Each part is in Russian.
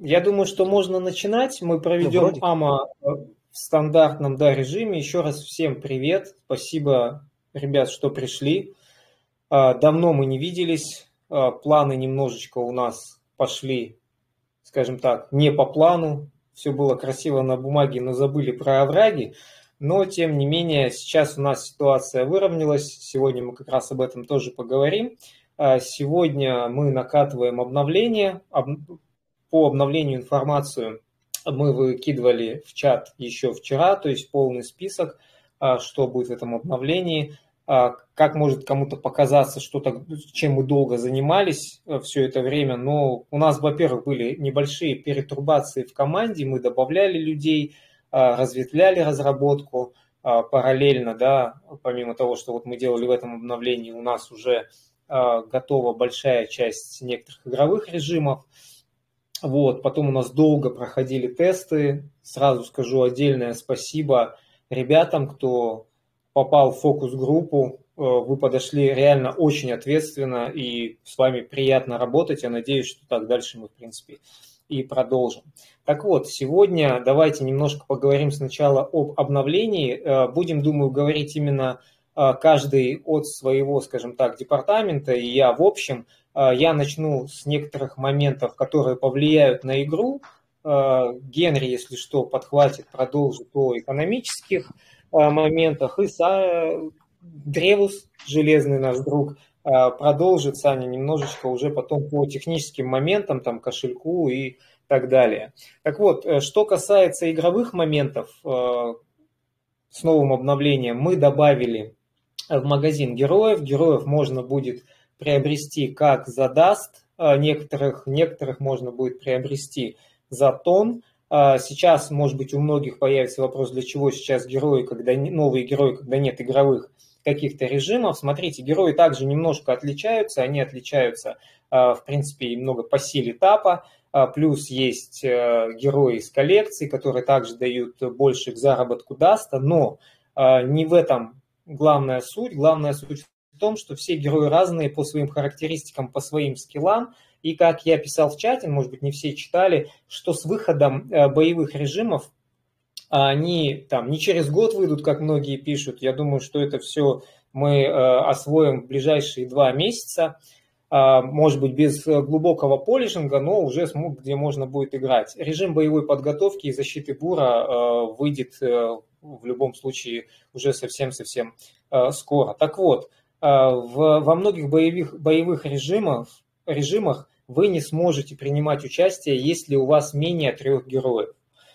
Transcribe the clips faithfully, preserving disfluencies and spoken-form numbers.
Я думаю, что можно начинать. Мы проведем Ну, АМА в стандартном, да, режиме. Еще раз всем привет. Спасибо, ребят, что пришли. Давно мы не виделись. Планы немножечко у нас пошли, скажем так, не по плану. Все было красиво на бумаге, но забыли про овраги. Но, тем не менее, сейчас у нас ситуация выровнялась. Сегодня мы как раз об этом тоже поговорим. Сегодня мы накатываем обновление. По обновлению информацию мы выкидывали в чат еще вчера, то есть полный список, что будет в этом обновлении. Как может кому-то показаться, что так, чем мы долго занимались все это время, но у нас, во-первых, были небольшие перетурбации в команде, мы добавляли людей, разветвляли разработку параллельно, да, помимо того, что вот мы делали в этом обновлении, у нас уже готова большая часть некоторых игровых режимов. Вот, потом у нас долго проходили тесты. Сразу скажу отдельное спасибо ребятам, кто попал в фокус-группу. Вы подошли реально очень ответственно, и с вами приятно работать. Я надеюсь, что так дальше мы, в принципе, и продолжим. Так вот, сегодня давайте немножко поговорим сначала об обновлении. Будем, думаю, говорить именно каждый от своего, скажем так, департамента, и я в общем. Я начну с некоторых моментов, которые повлияют на игру. Генри, если что, подхватит, продолжит о экономических моментах. И Древус, железный наш друг, продолжит, Саня, немножечко уже потом по техническим моментам, там, кошельку и так далее. Так вот, что касается игровых моментов, с новым обновлением мы добавили в магазин героев. Героев можно будет приобрести как за даст, некоторых, некоторых можно будет приобрести за тон. Сейчас, может быть, у многих появится вопрос, для чего сейчас герои, когда новые герои, когда нет игровых каких-то режимов. Смотрите, герои также немножко отличаются, они отличаются, в принципе, немного по силе этапа. Плюс есть герои из коллекции, которые также дают больше к заработку даста, но не в этом главная суть. Главная суть в том, что все герои разные по своим характеристикам, по своим скиллам. И как я писал в чате, может быть, не все читали, что с выходом боевых режимов они там не через год выйдут, как многие пишут. Я думаю, что это все мы освоим в ближайшие два месяца. Может быть, без глубокого полишинга, но уже где можно будет играть. Режим боевой подготовки и защиты бура выйдет в любом случае уже совсем-совсем скоро. Так вот, в, во многих боевых, боевых режимах, режимах вы не сможете принимать участие, если у вас менее трех героев.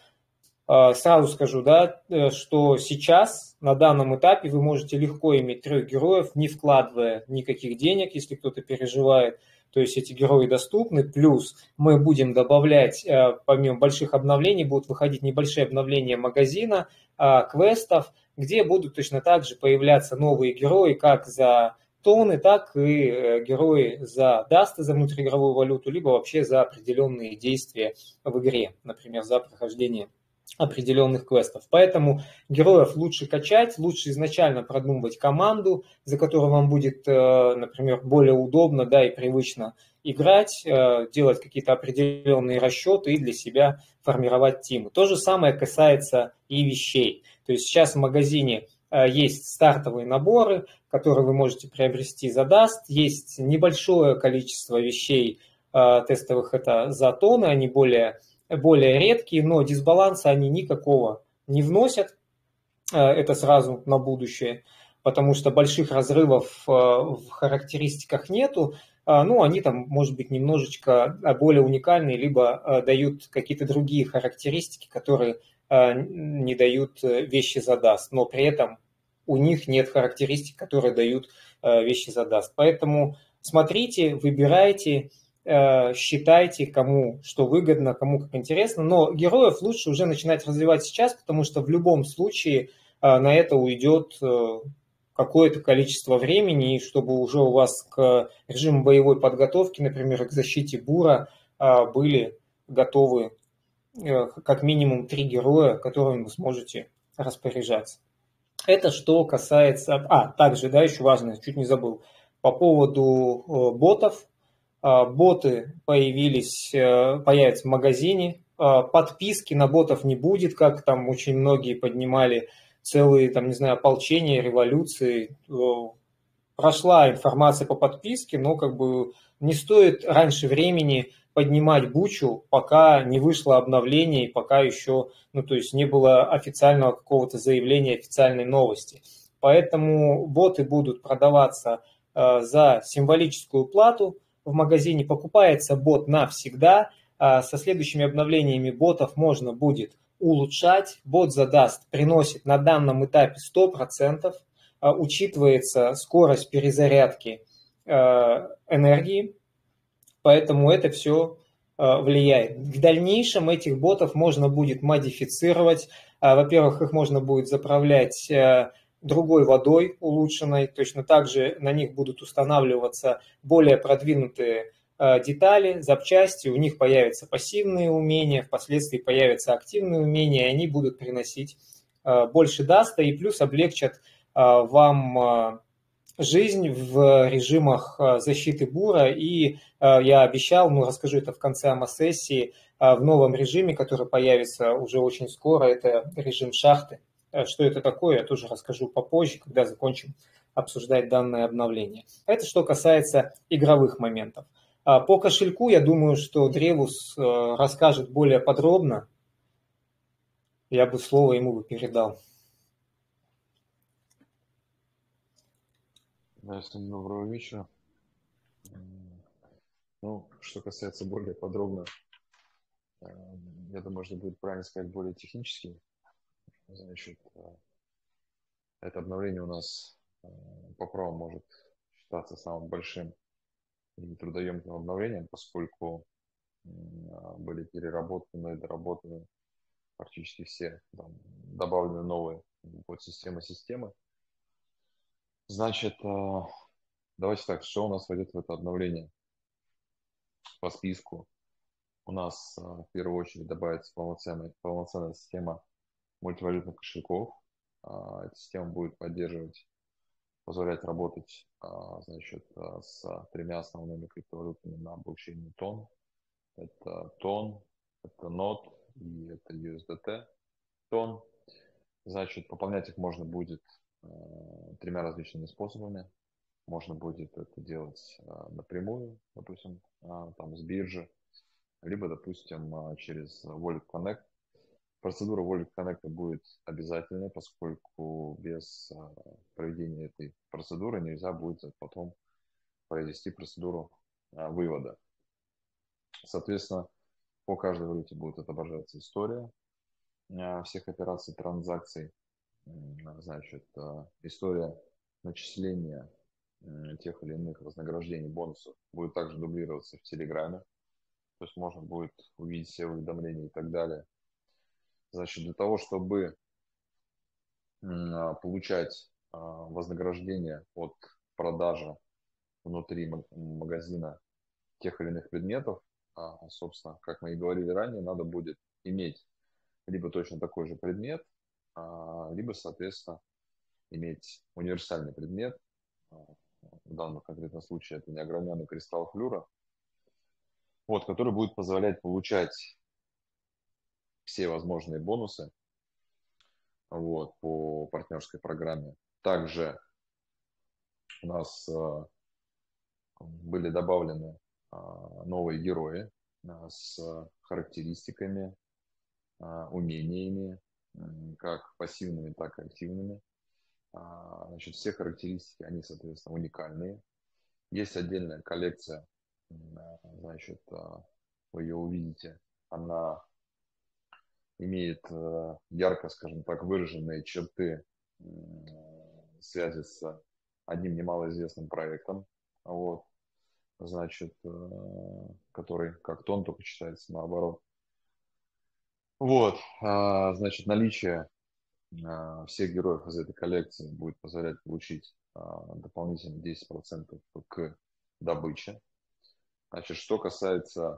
Сразу скажу, да, что сейчас, на данном этапе, вы можете легко иметь трех героев, не вкладывая никаких денег, если кто-то переживает. То есть эти герои доступны. Плюс мы будем добавлять, помимо больших обновлений, будут выходить небольшие обновления магазина, квестов, где будут точно так же появляться новые герои, как за тоны, так и герои за дасты, за внутриигровую валюту, либо вообще за определенные действия в игре, например, за прохождение определенных квестов. Поэтому героев лучше качать, лучше изначально продумывать команду, за которую вам будет, например, более удобно, да, и привычно играть, делать какие-то определенные расчеты и для себя формировать тимы. То же самое касается и вещей. То есть сейчас в магазине есть стартовые наборы, которые вы можете приобрести за даст. Есть небольшое количество вещей тестовых, это за тоны, они более более редкие, но дисбаланса они никакого не вносят, это сразу на будущее, потому что больших разрывов в характеристиках нету, ну, они там, может быть, немножечко более уникальные, либо дают какие-то другие характеристики, которые не дают вещи за даст, но при этом у них нет характеристик, которые дают вещи за даст. Поэтому смотрите, выбирайте, считайте, кому что выгодно, кому как интересно. Но героев лучше уже начинать развивать сейчас, потому что в любом случае на это уйдет какое-то количество времени, и чтобы уже у вас к режиму боевой подготовки, например, к защите бура, были готовы как минимум три героя, которыми вы сможете распоряжаться. Это что касается... А, также, да, еще важно, чуть не забыл, по поводу ботов. боты появились, появятся в магазине, подписки на ботов не будет, как там очень многие поднимали целые, там, не знаю, ополчения, революции. Прошла информация по подписке, но как бы не стоит раньше времени поднимать бучу, пока не вышло обновление и пока еще, ну, то есть не было официального какого-то заявления, официальной новости. Поэтому боты будут продаваться э, за символическую плату в магазине. Покупается бот навсегда. Э, со следующими обновлениями ботов можно будет улучшать. Бот задаст, приносит на данном этапе сто процентов. Э, учитывается скорость перезарядки э, энергии. Поэтому это все влияет. В дальнейшем этих ботов можно будет модифицировать. Во-первых, их можно будет заправлять другой водой улучшенной. Точно так же на них будут устанавливаться более продвинутые детали, запчасти. У них появятся пассивные умения, впоследствии появятся активные умения, и они будут приносить больше даста и плюс облегчат вам жизнь в режимах защиты бура. И я обещал, ну расскажу это в конце АМА-сессии, в новом режиме, который появится уже очень скоро, это режим шахты. Что это такое, я тоже расскажу попозже, когда закончим обсуждать данное обновление. Это что касается игровых моментов. По кошельку, я думаю, что Древус расскажет более подробно. Я бы слово ему бы передал. Да, всем доброго вечера. Ну, что касается более подробно, я думаю, что будет правильно сказать более технически. Значит, это обновление у нас по праву может считаться самым большим и трудоемким обновлением, поскольку были переработаны и доработаны практически все, там, добавлены новые подсистемы системы. Значит, давайте так, что у нас войдет в это обновление? По списку у нас в первую очередь добавится полноценная, полноценная система мультивалютных кошельков. Эта система будет поддерживать, позволять работать, значит, с тремя основными криптовалютами на блокчейне тон. Это тон, это нод и это ю эс ди ти тон. Значит, пополнять их можно будет тремя различными способами. Можно будет это делать напрямую, допустим, там с биржи, либо, допустим, через Wallet Connect. Процедура Wallet Connect будет обязательной, поскольку без проведения этой процедуры нельзя будет потом провести процедуру вывода. Соответственно, по каждой валюте будет отображаться история всех операций, транзакций, значит, история начисления тех или иных вознаграждений, бонусов будет также дублироваться в Телеграме. То есть можно будет увидеть все уведомления и так далее. Значит, для того, чтобы получать вознаграждение от продажи внутри магазина тех или иных предметов, собственно, как мы и говорили ранее, надо будет иметь либо точно такой же предмет, либо, соответственно, иметь универсальный предмет. В данном конкретном случае это неограненный кристалл флюра, вот, который будет позволять получать все возможные бонусы, вот, по партнерской программе. Также у нас э, были добавлены э, новые герои э, с характеристиками, э, умениями, э, как пассивными, так и активными. Э, значит, все характеристики, они, соответственно, уникальные. Есть отдельная коллекция, э, значит, э, вы ее увидите, она имеет э, ярко, скажем так, выраженные черты э, связи с одним немалоизвестным проектом, вот, значит, э, который как тон, только читается наоборот. Вот, э, значит, наличие э, всех героев из этой коллекции будет позволять получить э, дополнительно десять процентов к добыче. Значит, что касается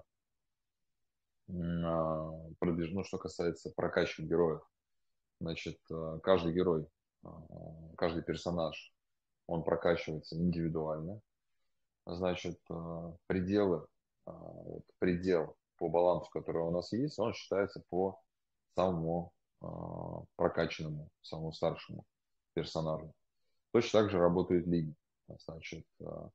продвиж... ну, что касается прокачки героев, значит, каждый герой, каждый персонаж, он прокачивается индивидуально. значит, э, пределы, э, вот предел по балансу, который у нас есть, он считается по самому э, прокачанному, самому старшему персонажу. Точно так же работают лиги. Значит, э,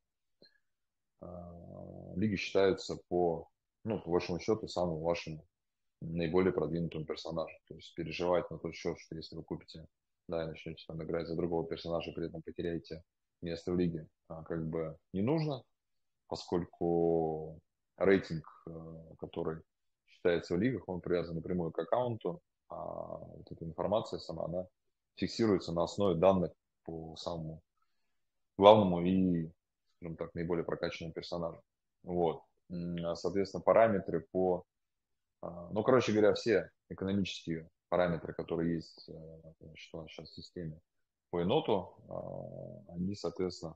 э, лиги считаются по, ну, по большому счету, самому вашему наиболее продвинутому персонажу. То есть переживать на тот счет, что если вы купите, да, и начнете там играть за другого персонажа, при этом потеряете место в лиге, а, как бы не нужно, поскольку рейтинг, э, который считается в лигах, он привязан напрямую к аккаунту, а вот эта информация сама, она фиксируется на основе данных по самому главному и, скажем так, наиболее прокачанному персонажу. Вот. Соответственно, параметры по... Ну, короче говоря, все экономические параметры, которые есть, значит, у нас сейчас в системе по еноту, они, соответственно,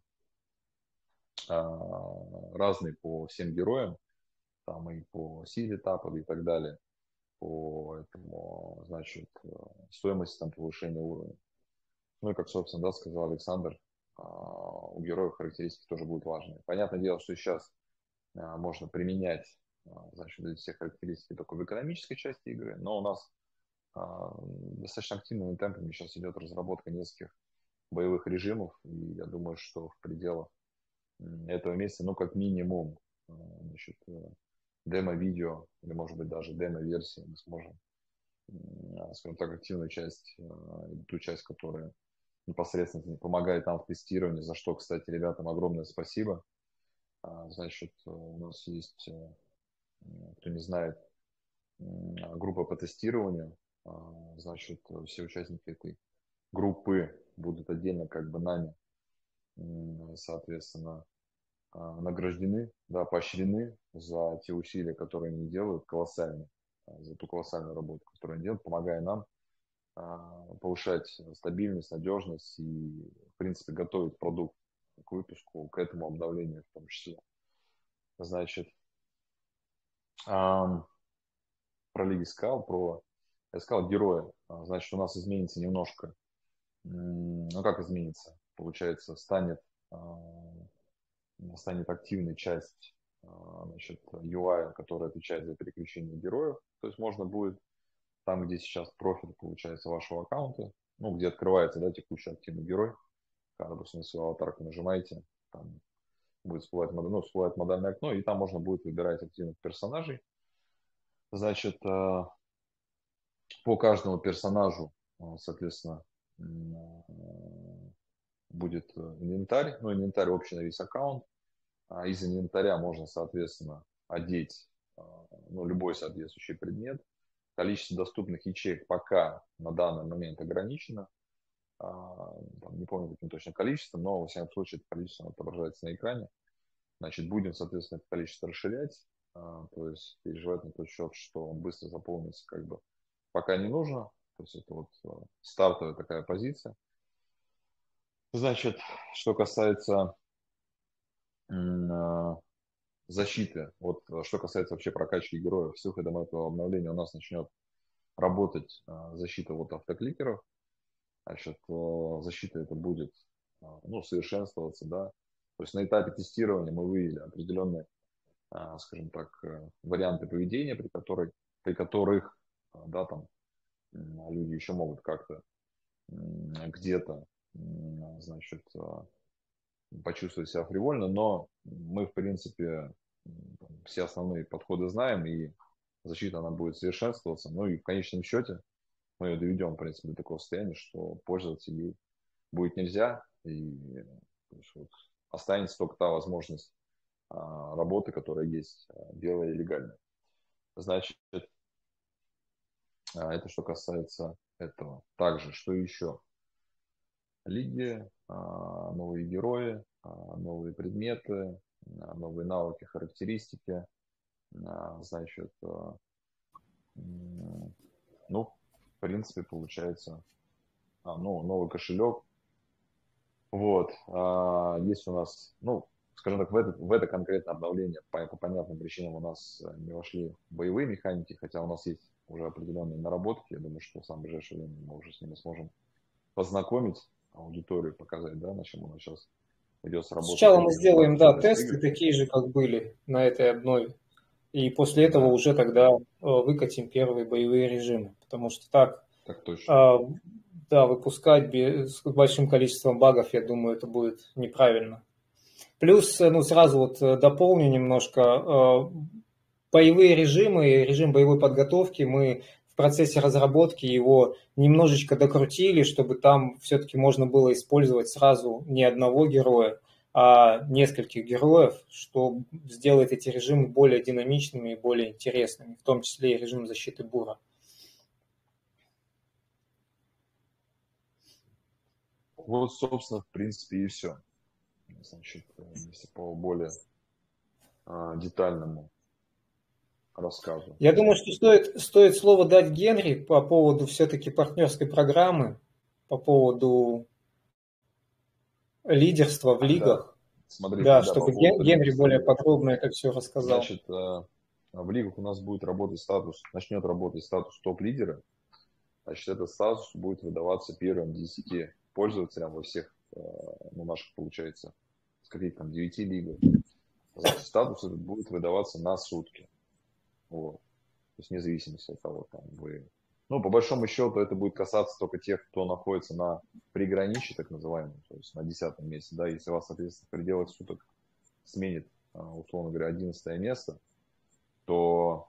разные по всем героям, там и по силе тапа и так далее, по этому, значит, стоимости там повышения уровня. Ну и как, собственно, да, сказал Александр, у героев характеристики тоже будут важные. Понятное дело, что сейчас можно применять, значит, эти все характеристики только в экономической части игры, но у нас достаточно активными темпами сейчас идет разработка нескольких боевых режимов, и я думаю, что в пределах этого месяца, ну, как минимум, значит, демо-видео, или, может быть, даже демо-версии мы сможем, скажем так, активную часть, ту часть, которая непосредственно помогает нам в тестировании, за что, кстати, ребятам огромное спасибо. Значит, у нас есть, кто не знает, группа по тестированию. Значит, все участники этой группы будут отдельно как бы нами, соответственно, награждены, да, поощрены за те усилия, которые они делают, колоссальные, за ту колоссальную работу, которую они делают, помогая нам повышать стабильность, надежность и, в принципе, готовить продукт к выпуску, к этому обновлению в том числе. Значит, про лиги сказал, про, я сказал, героя. Значит, у нас изменится немножко, ну как изменится? Получается, станет, станет активной часть, значит, ю ай, которая отвечает за переключение героев. То есть можно будет там, где сейчас профиль, получается, вашего аккаунта, ну, где открывается, да, текущий активный герой, когда, допустим, на свою аватарку нажимаете, там будет всплывать, ну, всплывает модальное окно, и там можно будет выбирать активных персонажей. Значит, по каждому персонажу, соответственно, будет инвентарь, ну, инвентарь общий на весь аккаунт. Из инвентаря можно, соответственно, одеть, ну, любой соответствующий предмет. Количество доступных ячеек пока на данный момент ограничено. Там, не помню каким точно количеством, но, во всяком случае, это количество отображается на экране. Значит, будем, соответственно, это количество расширять. То есть переживать на тот счет, что он быстро заполнится, как бы пока не нужно. То есть это вот стартовая такая позиция. Значит, что касается защиты, вот что касается вообще прокачки героев, с выходом этого обновления у нас начнет работать защита вот автокликеров. Значит, защита это будет, ну, совершенствоваться, да. То есть на этапе тестирования мы выявили определенные, скажем так, варианты поведения, при, которой, при которых, да, там, люди еще могут как-то где-то, значит, почувствовать себя фривольно, но мы, в принципе, все основные подходы знаем, и защита, она будет совершенствоваться, ну и в конечном счете мы ее доведем, в принципе, до такого состояния, что пользоваться ей будет нельзя, и то есть, вот, останется только та возможность а, работы, которая есть, белая и легальная. Значит, а, это что касается этого. Также, что еще? Лиги, а, новые герои, а, новые предметы, а, новые навыки, характеристики. А, значит, а, ну, в принципе, получается, а, ну, новый кошелек. Вот. А, есть у нас, ну, скажем так, в это, в это конкретное обновление по, по понятным причинам у нас не вошли боевые механики, хотя у нас есть уже определенные наработки. Я думаю, что в самое ближайшее время мы уже с ними сможем познакомить аудиторию, показать, да, на чем у нас сейчас придется работать. Сначала мы сделаем, да, тесты игр. такие же, как были на этой одной. И после этого да. уже тогда выкатим первые боевые режимы. Потому что так, так точно. да, выпускать без, с большим количеством багов, я думаю, это будет неправильно. Плюс, ну, сразу вот дополню немножко. Боевые режимы, режим боевой подготовки, мы в процессе разработки его немножечко докрутили, чтобы там все-таки можно было использовать сразу не одного героя, а нескольких героев, что сделает эти режимы более динамичными и более интересными, в том числе и режим защиты бура. Вот, собственно, в принципе, и все. Значит, если по более а, детальному рассказу. Я думаю, что стоит, стоит слово дать Генри по поводу все-таки партнерской программы, по поводу лидерства в лигах. Да, смотрите, да, да, чтобы по Генри более подробно это все рассказал. Значит, в лигах у нас будет работать статус, начнет работать статус топ-лидера. Значит, этот статус будет выдаваться первым десяти пользователям во всех, ну, наших, получается, с каких там девяти лигах. Значит, статус этот будет выдаваться на сутки. Вот. То есть, вне зависимости от того, там вы... Ну, по большому счету, это будет касаться только тех, кто находится на приграничье, так называемом, то есть на десятом месте. Да, если вас, соответственно, в пределах суток сменит, условно говоря, одиннадцатое место, то,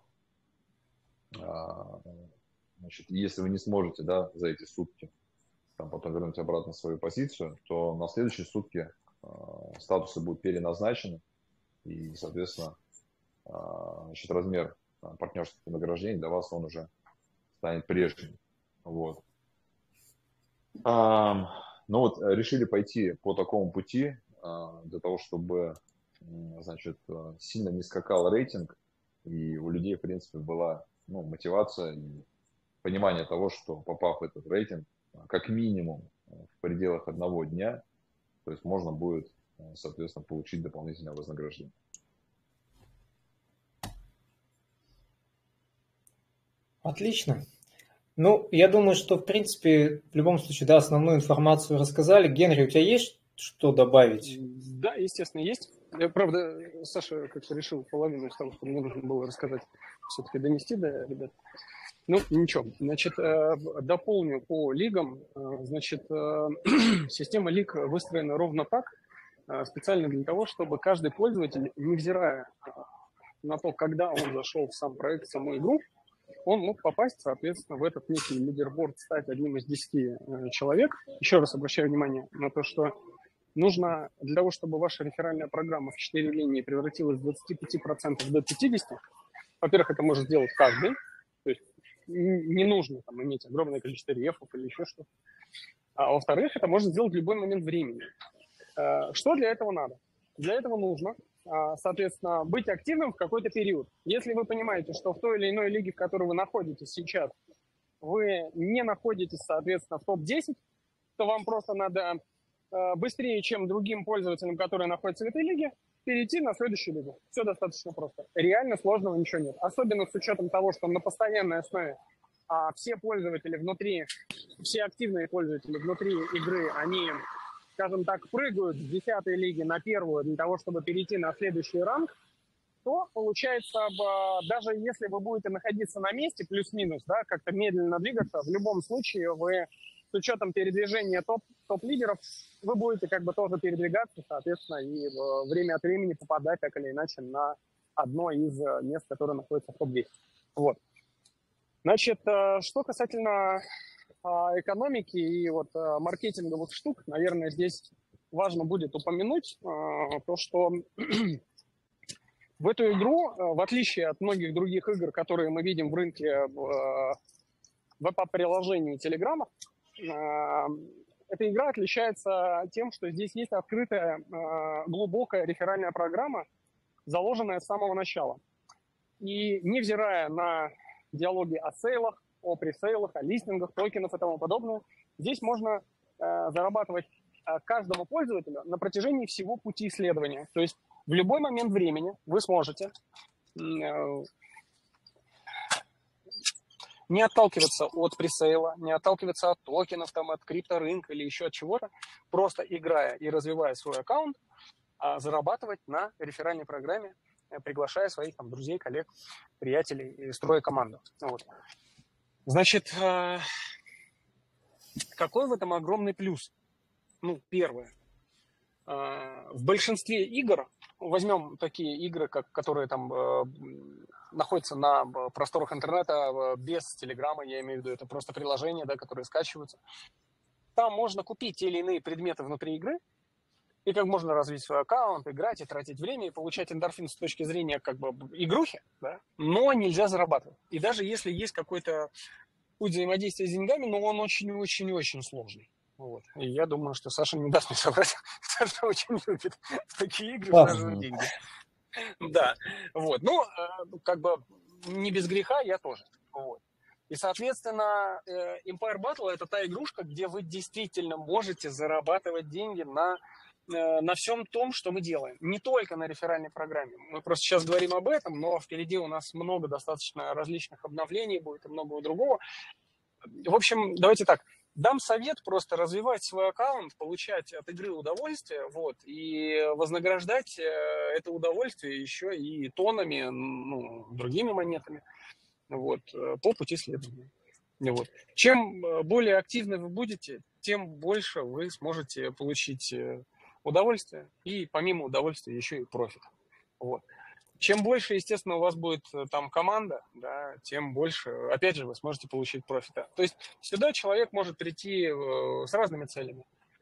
значит, если вы не сможете, да, за эти сутки там, потом вернуть обратно свою позицию, то на следующие сутки статусы будут переназначены, и, соответственно, значит, размер партнерских вознаграждений для вас он уже станет прежним. Вот. А, ну вот, решили пойти по такому пути а, для того, чтобы, значит, сильно не скакал рейтинг, и у людей, в принципе, была, ну, мотивация и понимание того, что, попав в этот рейтинг, как минимум в пределах одного дня, то есть можно будет, соответственно, получить дополнительное вознаграждение. Отлично. Ну, я думаю, что, в принципе, в любом случае, да, основную информацию рассказали. Генри, у тебя есть что добавить? Да, естественно, есть. Я, правда, Саша как-то решил половину из того, что мне нужно было рассказать, все-таки донести до ребят. Ну, ничего. Значит, дополню по лигам. Значит, система лиг выстроена ровно так, специально для того, чтобы каждый пользователь, невзирая на то, когда он зашел в сам проект, в саму игру, он мог попасть, соответственно, в этот некий лидерборд, стать одним из десяти человек. Еще раз обращаю внимание на то, что нужно для того, чтобы ваша реферальная программа в четыре линии превратилась с двадцати пяти процентов до пятидесяти процентов, во-первых, это может сделать каждый, то есть не нужно там иметь огромное количество рефов или еще что-то. А во-вторых, это может сделать в любой момент времени. Что для этого надо? Для этого нужно, соответственно, быть активным в какой-то период. Если вы понимаете, что в той или иной лиге, в которой вы находитесь сейчас, вы не находитесь, соответственно, в топ десять, то вам просто надо быстрее, чем другим пользователям, которые находятся в этой лиге, перейти на следующую лигу. Все достаточно просто. Реально сложного ничего нет. Особенно с учетом того, что на постоянной основе а, все пользователи внутри, все активные пользователи внутри игры, они, скажем так, прыгают с десятой лиги на первую для того, чтобы перейти на следующий ранг, то получается, даже если вы будете находиться на месте, плюс-минус, да, как-то медленно двигаться, в любом случае вы с учетом передвижения топ, топ-лидеров, вы будете как бы тоже передвигаться, соответственно, и время от времени попадать так или иначе на одно из мест, которые находятся в топ десять. Вот. Значит, что касательно экономики и вот маркетинговых штук, наверное, здесь важно будет упомянуть то, что в эту игру, в отличие от многих других игр, которые мы видим в рынке в веб-приложении Телеграма, эта игра отличается тем, что здесь есть открытая глубокая реферальная программа, заложенная с самого начала. И невзирая на диалоги о сейлах, о пресейлах, о листингах, токенах и тому подобное, здесь можно зарабатывать каждому пользователю на протяжении всего пути исследования. То есть в любой момент времени вы сможете Не отталкиваться от пресейла, не отталкиваться от токенов, там, от крипторынка или еще от чего-то. Просто играя и развивая свой аккаунт, зарабатывать на реферальной программе, приглашая своих там, друзей, коллег, приятелей и строя команду. Вот. Значит, какой в этом огромный плюс? Ну, первое. В большинстве игр, возьмем такие игры, как, которые там э, находятся на просторах интернета без Телеграма, я имею в виду, это просто приложения, да, которые скачиваются. Там можно купить те или иные предметы внутри игры, и как можно развить свой аккаунт, играть и тратить время, и получать эндорфин с точки зрения как бы игрухи, да, но нельзя зарабатывать. И даже если есть какой-то путь взаимодействия с деньгами, но он очень-очень-очень сложный. Вот. И я думаю, что Саша не даст мне соврать. Саша очень любит в такие игры вложить деньги. Да, вот. Ну, как бы не без греха, я тоже. Вот. И, соответственно, Empire Battle – это та игрушка, где вы действительно можете зарабатывать деньги на, на всем том, что мы делаем. Не только на реферальной программе. Мы просто сейчас говорим об этом, но впереди у нас много достаточно различных обновлений будет и многого другого. В общем, давайте так. Дам совет просто развивать свой аккаунт, получать от игры удовольствие, вот, и вознаграждать это удовольствие еще и тонами, ну, другими монетами, вот, по пути следования. Вот. Чем более активны вы будете, тем больше вы сможете получить удовольствие и помимо удовольствия еще и профит. Вот. Чем больше, естественно, у вас будет там команда, да, тем больше, опять же, вы сможете получить профита. То есть сюда человек может прийти с разными целями.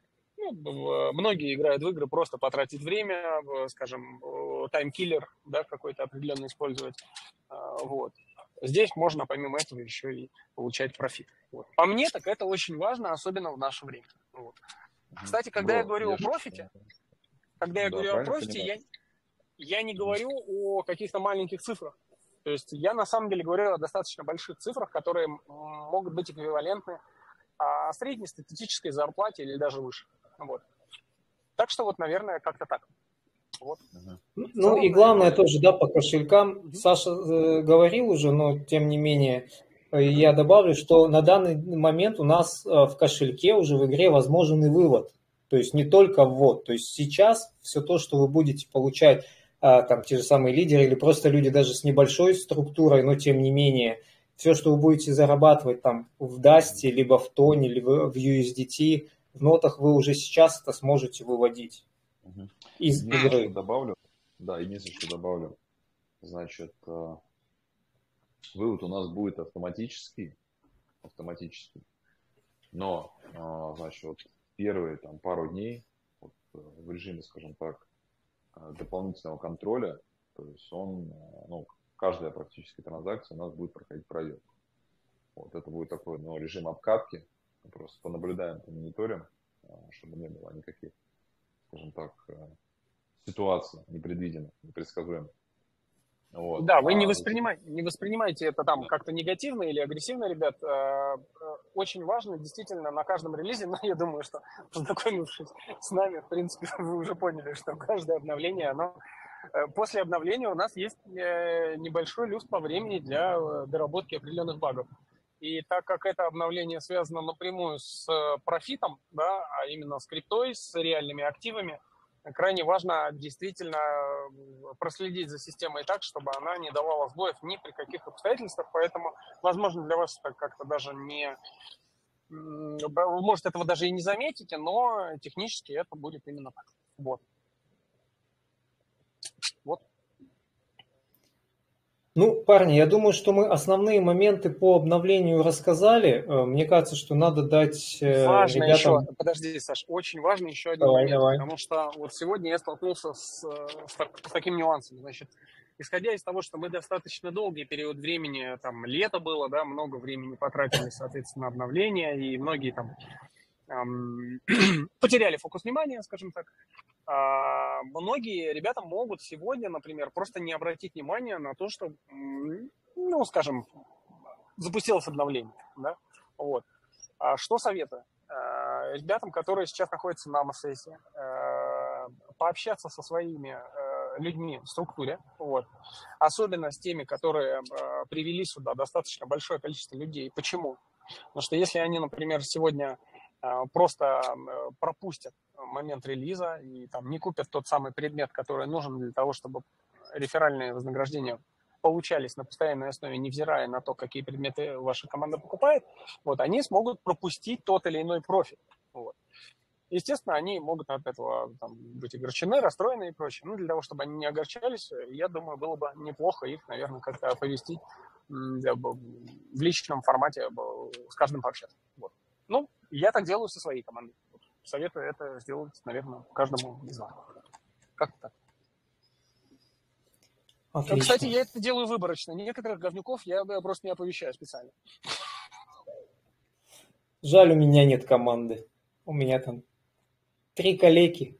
Ну, многие играют в игры просто потратить время, скажем, таймкиллер, да, какой-то определенный использовать. Вот. Здесь можно, помимо этого, еще и получать профит. Вот. По мне, так это очень важно, особенно в наше время. Вот. Кстати, когда Бро, я говорю я о профите, когда я да, говорю о профите, я... Я не говорю о каких-то маленьких цифрах. То есть я на самом деле говорю о достаточно больших цифрах, которые могут быть эквивалентны среднестатистической зарплате или даже выше. Вот. Так что вот, наверное, как-то так. Вот. Ну Целом, и главное наверное... тоже, да, по кошелькам. Mm-hmm. Саша э, говорил уже, но тем не менее э, я добавлю, что на данный момент у нас э, в кошельке уже в игре возможен и вывод. То есть не только ввод. То есть сейчас все то, что вы будете получать, там те же самые лидеры или просто люди даже с небольшой структурой, но тем не менее, все, что вы будете зарабатывать там в дасте, либо в тоне, либо в ю эс ди ти, в нотах вы уже сейчас это сможете выводить угу. из игры. Добавлю, да, единственное, что добавлю, значит, вывод у нас будет автоматический, автоматический, но, значит, вот первые там пару дней вот, в режиме, скажем так, дополнительного контроля, то есть он, ну, каждая практически транзакция у нас будет проходить проверку. Вот это будет такой, ну, режим обкатки, мы просто понаблюдаем, помониторим, чтобы не было никаких, скажем так, ситуаций непредвиденных, непредсказуемых. Вот. Да, вы а, не, воспринимайте, не воспринимайте это там как-то негативно или агрессивно, ребят. Очень важно, действительно, на каждом релизе, но я думаю, что, познакомившись с нами, в принципе, вы уже поняли, что каждое обновление, оно... После обновления у нас есть небольшой люфт по времени для доработки определенных багов. И так как это обновление связано напрямую с профитом, да, а именно с криптой, с реальными активами, крайне важно действительно проследить за системой так, чтобы она не давала сбоев ни при каких обстоятельствах. Поэтому, возможно, для вас это как-то даже не... Вы, может, этого даже и не заметите, но технически это будет именно так. Вот. Вот. Ну, парни, я думаю, что мы основные моменты по обновлению рассказали. Мне кажется, что надо дать важно ребятам... еще, подожди, Саш, очень важно еще один давай, момент, давай. Потому что вот сегодня я столкнулся с, с, с таким нюансом. Значит, исходя из того, что мы достаточно долгий период времени, там, лето было, да, много времени потратили, соответственно, на обновление, и многие там эм, потеряли фокус внимания, скажем так. А многие ребята могут сегодня, например, просто не обратить внимания на то, что, ну, скажем, запустилось обновление, да, вот. А что советую? А, ребятам, которые сейчас находятся на АМА-сессии, а, пообщаться со своими а, людьми в структуре, вот. Особенно с теми, которые привели сюда достаточно большое количество людей. Почему? Потому что если они, например, сегодня просто пропустят момент релиза и там, не купят тот самый предмет, который нужен для того, чтобы реферальные вознаграждения получались на постоянной основе, невзирая на то, какие предметы ваша команда покупает, вот, они смогут пропустить тот или иной профит. Вот. Естественно, они могут от этого там, быть огорчены, расстроены и прочее. Ну, для того, чтобы они не огорчались, я думаю, было бы неплохо их, наверное, как-то оповестить в личном формате, с каждым пообщаться. Вот. Ну, я так делаю со своей командой. Советую это сделать, наверное, каждому из вас. Как-то так. Отлично. Кстати, я это делаю выборочно. Некоторых говнюков я просто не оповещаю специально. Жаль, у меня нет команды. У меня там три коллеги,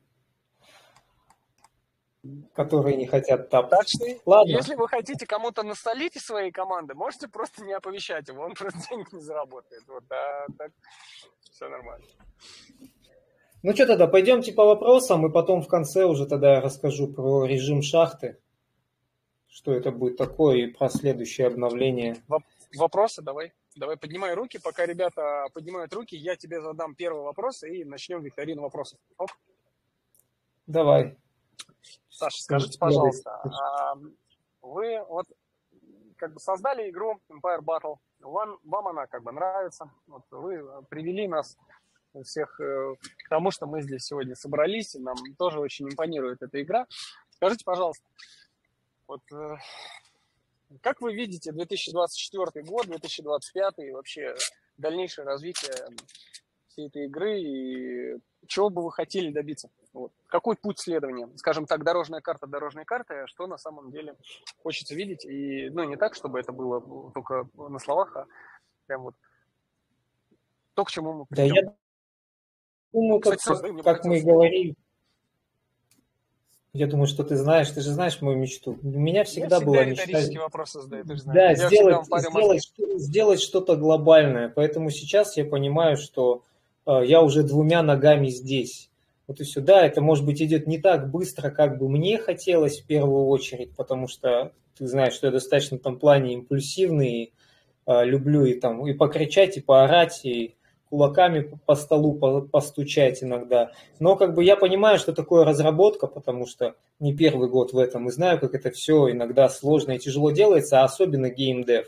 которые не хотят тапать. Так что, ладно. Если вы хотите кому-то насолить из своей команды, можете просто не оповещать его, он просто денег не заработает. Вот, а так все нормально. Ну что тогда, пойдемте по вопросам, и потом в конце уже тогда я расскажу про режим шахты, что это будет такое, и про следующее обновление. Вопросы давай. Давай, поднимай руки. Пока ребята поднимают руки, я тебе задам первый вопрос, и начнем викторину вопросов. Оп. Давай. Саша, скажите, пожалуйста, а вы вот как бы создали игру Empire Battle, вам, вам она как бы нравится, вот вы привели нас всех к тому, что мы здесь сегодня собрались, и нам тоже очень импонирует эта игра. Скажите, пожалуйста, вот как вы видите две тысячи двадцать четвёртый год, две тысячи двадцать пятый и вообще дальнейшее развитие всей этой игры, и чего бы вы хотели добиться? Вот. Какой путь следования? Скажем так, дорожная карта дорожной карты, что на самом деле хочется видеть, и ну, не так, чтобы это было только на словах, а прям вот то, к чему мы придем. Да, я думаю, как, Кстати, как, как мы и говорили, я думаю, что ты знаешь, ты же знаешь мою мечту. У меня всегда, всегда была мечта... вопросы задаю, ты же знаешь. Да, сделать, сделать, сделать что-то глобальное. Поэтому сейчас я понимаю, что э, я уже двумя ногами здесь. Вот и сюда. Это, может быть, идет не так быстро, как бы мне хотелось в первую очередь, потому что ты знаешь, что я достаточно в этом плане импульсивный, и, э, люблю и, там, и покричать, и поорать, и кулаками по столу постучать иногда. Но как бы я понимаю, что такое разработка, потому что не первый год в этом, и знаю, как это все иногда сложно и тяжело делается, особенно геймдев.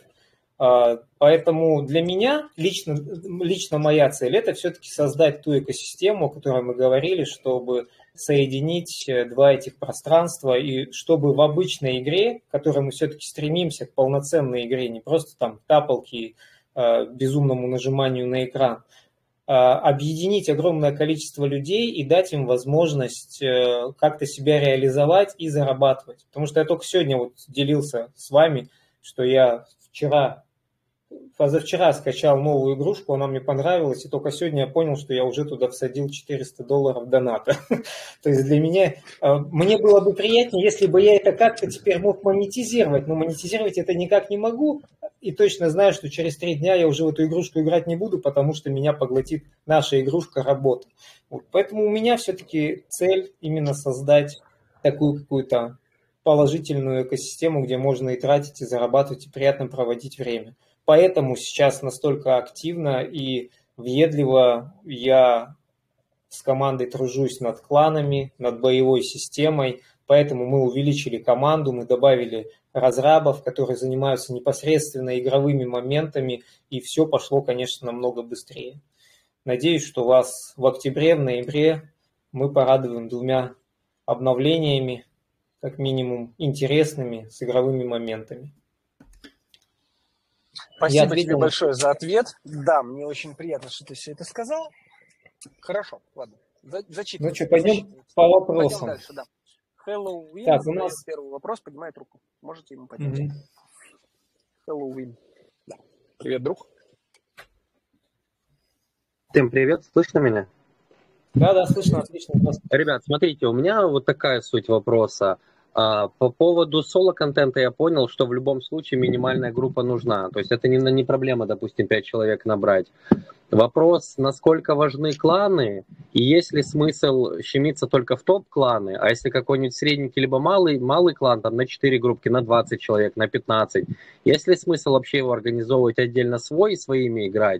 Поэтому для меня, лично, лично моя цель, это все-таки создать ту экосистему, о которой мы говорили, чтобы соединить два этих пространства, и чтобы в обычной игре, к которой мы все-таки стремимся, к полноценной игре, не просто там тапалки, безумному нажиманию на экран, объединить огромное количество людей и дать им возможность как-то себя реализовать и зарабатывать. Потому что я только сегодня вот делился с вами, что я вчера, позавчера скачал новую игрушку, она мне понравилась, и только сегодня я понял, что я уже туда всадил четыреста долларов доната. То есть для меня, мне было бы приятнее, если бы я это как-то теперь мог монетизировать, но монетизировать это никак не могу, и точно знаю, что через три дня я уже в эту игрушку играть не буду, потому что меня поглотит наша игрушка работа. Вот. Поэтому у меня все-таки цель именно создать такую какую-то положительную экосистему, где можно и тратить, и зарабатывать, и приятно проводить время. Поэтому сейчас настолько активно и въедливо я с командой тружусь над кланами, над боевой системой. Поэтому мы увеличили команду, мы добавили разрабов, которые занимаются непосредственно игровыми моментами, и все пошло, конечно, намного быстрее. Надеюсь, что вас в октябре, в ноябре мы порадуем двумя обновлениями, как минимум интересными, с игровыми моментами. Спасибо тебе большое за ответ. Да, мне очень приятно, что ты все это сказал. Хорошо, ладно. Зачитывай. Ну что, пойдем по вопросам. Пойдем дальше, да. Хэллоуин, так, у нас первый вопрос, поднимает руку. Можете ему поднять. Хэллоуин. Да. Привет, друг. Всем привет, слышно меня? Да, да, слышно, отлично. Ребят, смотрите, у меня вот такая суть вопроса. А, по поводу соло-контента я понял, что в любом случае минимальная группа нужна. То есть это не, не проблема, допустим, пять человек набрать. Вопрос, насколько важны кланы, и есть ли смысл щемиться только в топ-кланы, а если какой-нибудь средненький либо малый, малый клан, там на четыре группки, на двадцать человек, на пятнадцать, есть ли смысл вообще его организовывать отдельно свой и своими играть?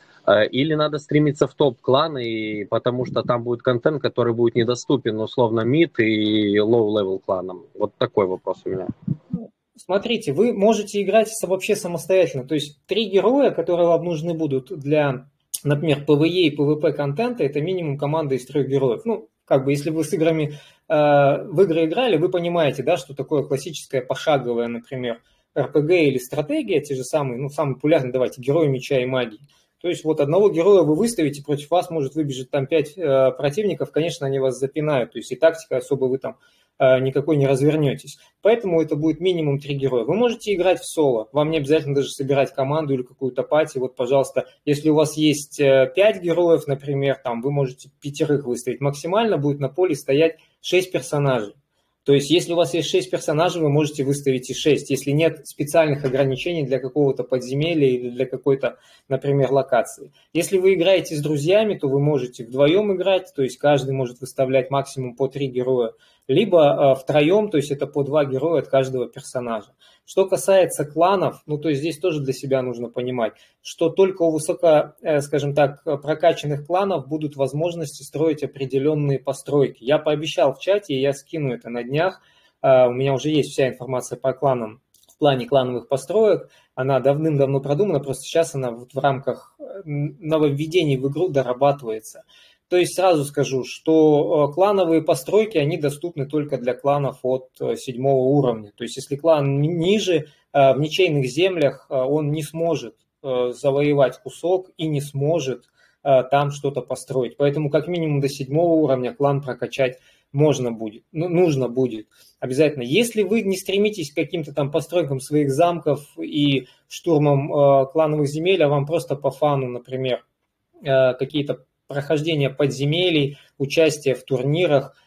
Или надо стремиться в топ-кланы, и, потому что там будет контент, который будет недоступен, условно, мид и лоу-левел кланам? Вот такой вопрос у меня. Смотрите, вы можете играть вообще самостоятельно. То есть три героя, которые вам нужны будут для, например, пи ви и и пи ви пи контента, это минимум команда из трех героев. Ну, как бы, если вы с играми, э, в игры играли, вы понимаете, да, что такое классическое пошаговое, например, эр пи джи или стратегия, те же самые, ну, самые популярные, давайте, герои меча и магии. То есть вот одного героя вы выставите, против вас может выбежать там пять э, противников, конечно, они вас запинают, то есть и тактика особо вы там э, никакой не развернетесь. Поэтому это будет минимум три героя. Вы можете играть в соло, вам не обязательно даже собирать команду или какую-то пати. Вот, пожалуйста, если у вас есть э, пять героев, например, там вы можете пятерых выставить. Максимально будет на поле стоять шесть персонажей. То есть, если у вас есть шесть персонажей, вы можете выставить и шесть, если нет специальных ограничений для какого-то подземелья или для какой-то, например, локации. Если вы играете с друзьями, то вы можете вдвоем играть, то есть каждый может выставлять максимум по три героя, либо э, втроем, то есть это по два героя от каждого персонажа. Что касается кланов, ну то есть здесь тоже для себя нужно понимать, что только у высоко, э, скажем так, прокачанных кланов будут возможности строить определенные постройки. Я пообещал в чате, и я скину это на днях, э, у меня уже есть вся информация по кланам в плане клановых построек, она давным-давно продумана, просто сейчас она вот в рамках нововведений в игру дорабатывается. То есть сразу скажу, что клановые постройки, они доступны только для кланов от седьмого уровня. То есть если клан ниже, в ничейных землях, он не сможет завоевать кусок и не сможет там что-то построить. Поэтому как минимум до седьмого уровня клан прокачать можно будет, ну, нужно будет обязательно. Если вы не стремитесь к каким-то там постройкам своих замков и штурмам клановых земель, а вам просто по фану, например, какие-то прохождение подземелий, участие в турнирах,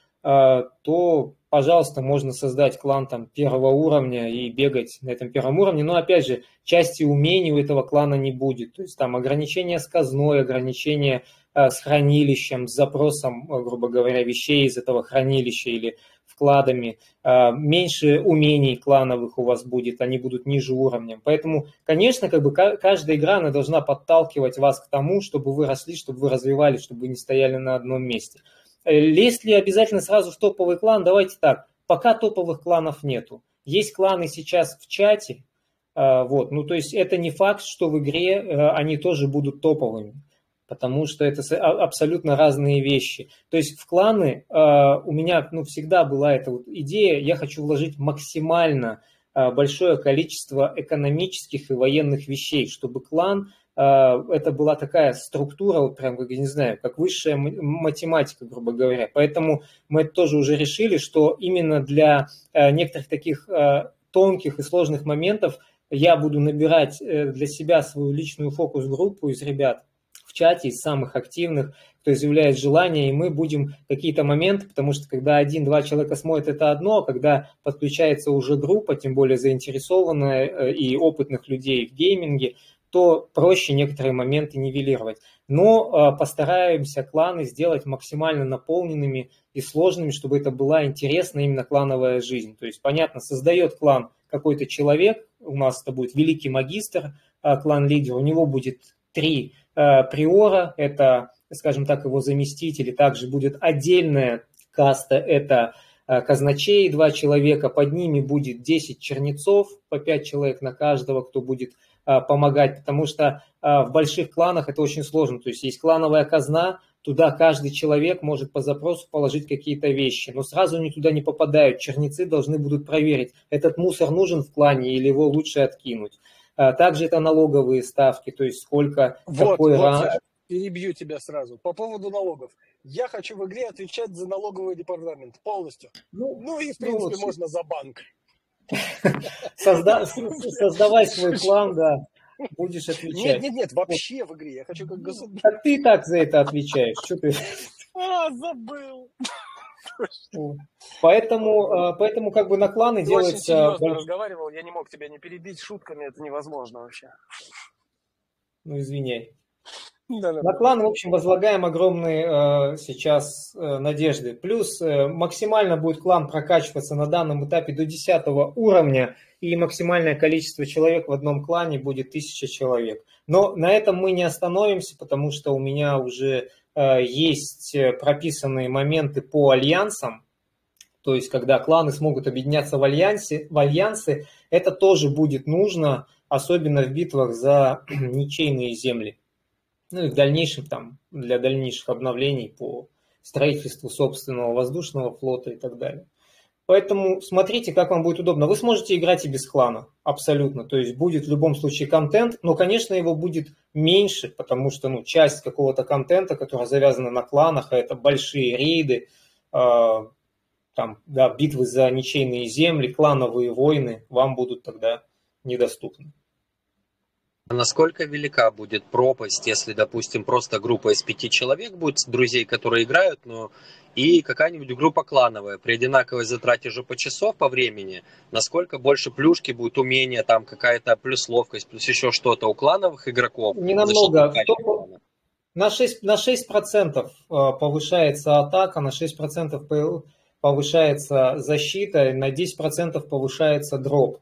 то, пожалуйста, можно создать клан там первого уровня и бегать на этом первом уровне. Но, опять же, части умений у этого клана не будет. То есть там ограничения с казной, ограничения с хранилищем, с запросом, грубо говоря, вещей из этого хранилища или вкладами. Меньше умений клановых у вас будет, они будут ниже уровнем. Поэтому, конечно, как бы каждая игра, она должна подталкивать вас к тому, чтобы вы росли, чтобы вы развивались, чтобы вы не стояли на одном месте. Лезть ли обязательно сразу в топовый клан? Давайте так, пока топовых кланов нету. Есть кланы сейчас в чате, вот, ну то есть это не факт, что в игре они тоже будут топовыми. Потому что это абсолютно разные вещи. То есть в кланы э, у меня ну, всегда была эта вот идея, я хочу вложить максимально э, большое количество экономических и военных вещей, чтобы клан, э, это была такая структура, вот прям, не знаю, как высшая математика, грубо говоря. Поэтому мы тоже уже решили, что именно для э, некоторых таких э, тонких и сложных моментов я буду набирать э, для себя свою личную фокус-группу из ребят, в чате, из самых активных, кто изъявляет желание, и мы будем какие-то моменты, потому что когда один-два человека смотрят, это одно, а когда подключается уже группа, тем более заинтересованная и опытных людей в гейминге, то проще некоторые моменты нивелировать. Но э, постараемся кланы сделать максимально наполненными и сложными, чтобы это была интересная именно клановая жизнь. То есть, понятно, создает клан какой-то человек, у нас это будет великий магистр, э, клан-лидер, у него будет три приора, это, скажем так, его заместитель, и также будет отдельная каста, это казначей, два человека, под ними будет десять чернецов, по пять человек на каждого, кто будет помогать, потому что в больших кланах это очень сложно, то есть есть клановая казна, туда каждый человек может по запросу положить какие-то вещи, но сразу они туда не попадают, чернецы должны будут проверить, этот мусор нужен в клане или его лучше откинуть. Также это налоговые ставки, то есть сколько... Вот, какой вот ран... Саша, перебью тебя сразу. По поводу налогов. Я хочу в игре отвечать за налоговый департамент полностью. Ну, ну и, в принципе, ну, можно за банк. Созда... Создавай свой клан, да, будешь отвечать. Нет, нет, нет, вообще в игре. Я хочу как государство. Так ты и так за это отвечаешь. Что ты... А, забыл. Поэтому, поэтому как бы на кланы Ты делается... очень серьезно разговаривал, я не мог тебя не перебить шутками, это невозможно вообще. Ну, извиняй. Да, да, На да. клан, в общем, возлагаем огромные э, сейчас э, надежды. Плюс э, максимально будет клан прокачиваться на данном этапе до десятого уровня, и максимальное количество человек в одном клане будет тысяча человек. Но на этом мы не остановимся, потому что у меня уже э, есть прописанные моменты по альянсам. То есть, когда кланы смогут объединяться в, альянсе, в альянсы, это тоже будет нужно, особенно в битвах за ничейные земли. Ну и в дальнейшем там для дальнейших обновлений по строительству собственного воздушного флота и так далее. Поэтому смотрите, как вам будет удобно. Вы сможете играть и без клана, абсолютно. То есть будет в любом случае контент, но, конечно, его будет меньше, потому что ну, часть какого-то контента, которая завязана на кланах, а это большие рейды, э, там, да, битвы за ничейные земли, клановые войны, вам будут тогда недоступны. А насколько велика будет пропасть, если, допустим, просто группа из пяти человек будет, друзей, которые играют, но и какая-нибудь группа клановая, при одинаковой затрате же по часов, по времени, насколько больше плюшки будет, умения, там какая-то плюс ловкость, плюс еще что-то у клановых игроков? Не намного. На шесть, на шесть процентов повышается атака, на шесть процентов повышается защита, на десять процентов повышается дроп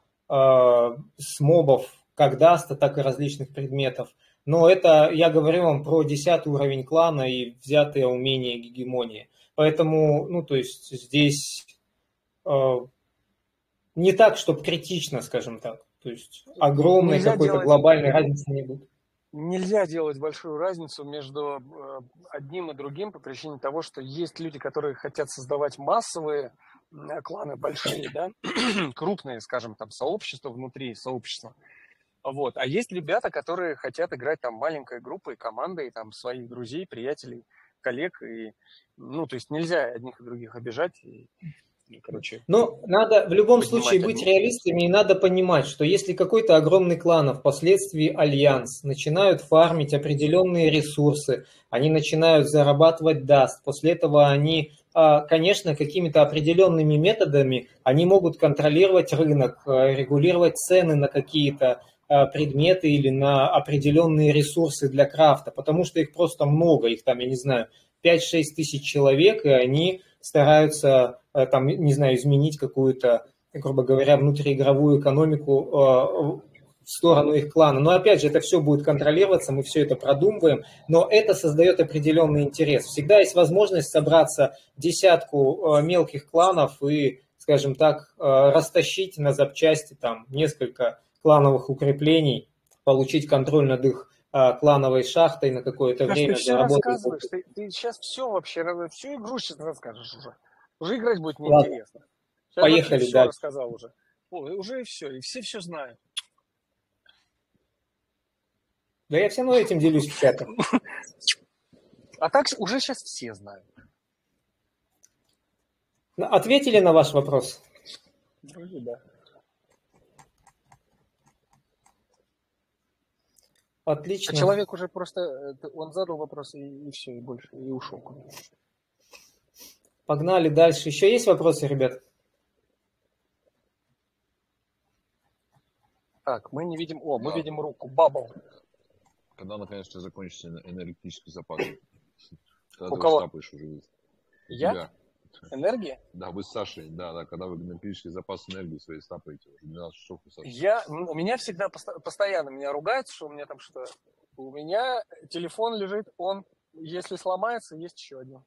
с мобов, как даста, так и различных предметов. Но это я говорю вам про десятый уровень клана и взятые умения гегемонии. Поэтому, ну, то есть здесь э, не так, чтобы критично, скажем так. То есть огромной нельзя какой-то делать, глобальной разницы не будет. Нельзя делать большую разницу между одним и другим по причине того, что есть люди, которые хотят создавать массовые кланы большие, да, крупные, скажем, там, сообщества внутри сообщества. Вот. А есть ребята, которые хотят играть там маленькой группой, командой, там, своих друзей, приятелей, коллег. И, ну, то есть нельзя одних и других обижать. И, и, короче, но надо в любом случае быть реалистами, и надо понимать, что если какой-то огромный клан, а впоследствии альянс, начинают фармить определенные ресурсы, они начинают зарабатывать даст, после этого они, конечно, какими-то определенными методами, они могут контролировать рынок, регулировать цены на какие-то предметы или на определенные ресурсы для крафта, потому что их просто много, их там, я не знаю, пять-шесть тысяч человек, и они стараются, там, не знаю, изменить какую-то, грубо говоря, внутриигровую экономику в сторону их клана. Но опять же, это все будет контролироваться, мы все это продумываем, но это создает определенный интерес. Всегда есть возможность собраться десятку мелких кланов и, скажем так, растащить на запчасти там несколько клановых укреплений, получить контроль над их а, клановой шахтой на какое-то Саш, время. Ты все рассказываешь, ты, ты сейчас все вообще, всю игру сейчас расскажешь уже. Уже играть будет неинтересно. Сейчас поехали все дальше. Рассказал уже. О, уже и все, и все все знают. Да я все равно этим делюсь в чатах. А так уже сейчас все знают. Ответили на ваш вопрос? Вроде да. Отлично. А человек уже просто, он задал вопрос и, и все, и больше, и ушел. Погнали дальше. Еще есть вопросы, ребят? Так, мы не видим, о, мы да. видим руку, бабл. Когда наконец-то закончится энергетический запас? Когда У кого? Уже. Я? Тебя. Энергия? Да, вы с Сашей, да, да, когда вы энергетический запас энергии своей стапаете, уже двенадцать часов у Саши. Я, у меня всегда, постоянно меня ругаются, что у меня там что, у меня телефон лежит, он, если сломается, есть еще один.